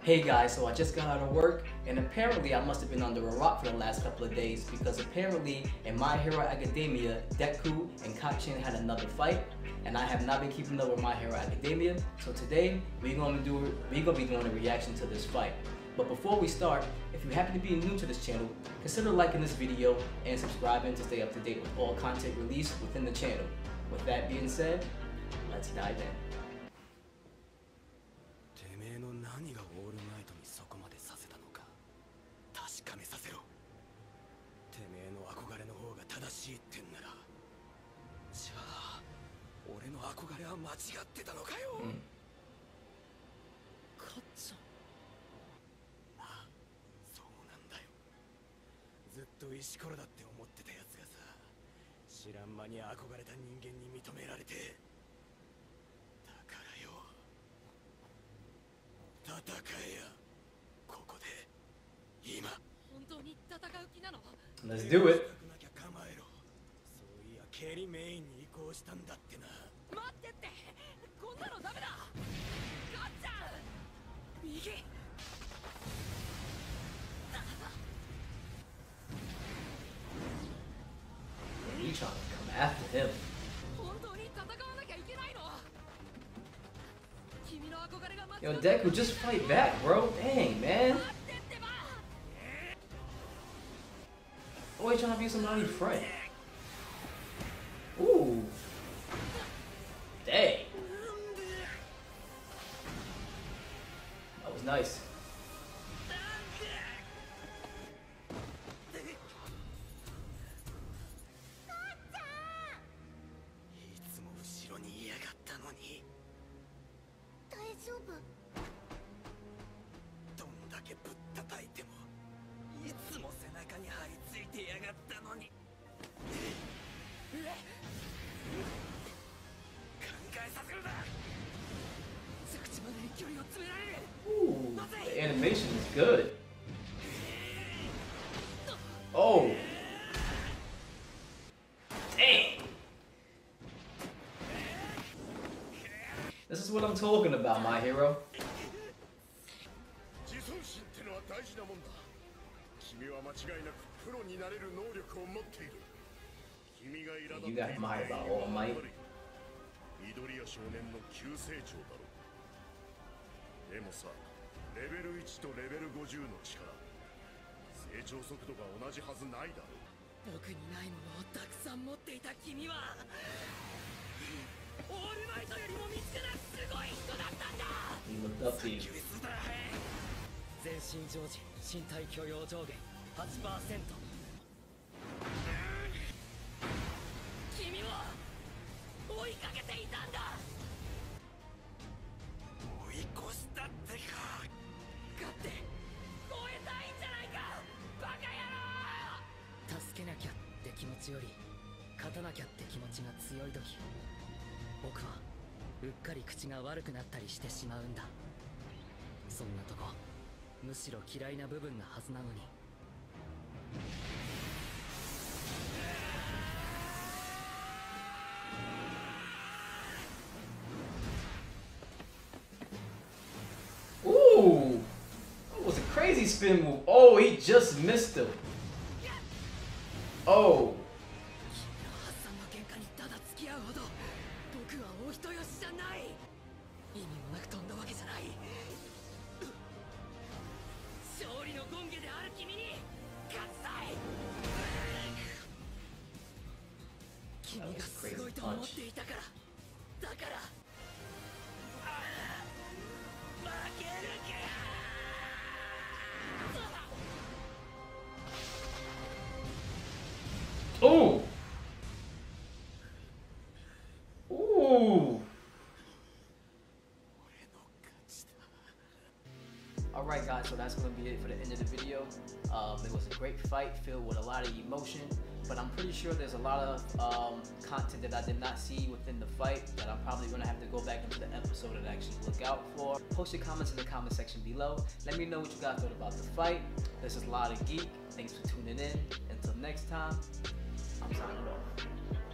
Hey guys, so I just got out of work and apparently I must have been under a rock for the last couple of days because apparently in My Hero Academia, Deku and Kacchan had another fight and I have not been keeping up with My Hero Academia. So today we're gonna be doing a reaction to this fight. But before we start, if you happen to be new to this channel, consider liking this video and subscribing to stay up to date with all content released within the channel. With that being said, let's dive in. 何がオールナイトにそこまでさせたのか確かめさせろ。てめえの憧れの方が正しいってんなら、じゃあ俺の憧れは間違ってたのかよ。カッチャン。ああ、そうなんだよ。ずっと石ころだって思ってたやつがさ、知らん間に憧れた人間に認められて、だからよ、戦えや、ここで今。本当に戦う気なの？ Let's do it. 構えろ。そういや蹴りメインに移行したんだってな。待ってって、こんなのダメだ。カッチャン、右。 You trying to come after him? Yo, Deku, just fight back, bro. Dang, man. Oh, he's trying to be somebody's friend. Ooh. Dang. That was nice. Ooh, the animation is good. Oh. Dang. This is what I'm talking about, my hero. You got admired by All Might. でもさ、レベル1とレベル50の力、成長速度が同じはずないだろ。 僕にないものをたくさん持っていた君は、オールマイトよりも見つけなすごい人だったんだ。全身常時身体許容上限 8%。君を追いかけていたんだ。追い越したってか。勝って超えたいんじゃないか、バカ野郎。助けなきゃって気持ちより勝たなきゃって気持ちが強い時、僕はうっかり口が悪くなったりしてしまうんだ。そんなとこむしろ嫌いな部分なはずなのに。 Ooh, that was a crazy spin move. Oh, he just missed him. Oh. That was a crazy punch. Ooh! Ooh! Alright guys, so that's going to be it for the end of the video. It was a great fight filled with a lot of emotion, but I'm pretty sure there's a lot of content that I did not see within the fight that I'm probably going to have to go back into the episode and actually look out for. Post your comments in the comment section below. Let me know what you guys thought about the fight. This is Ultraaaaaaa Geek. Thanks for tuning in. Until next time, I'm signing off.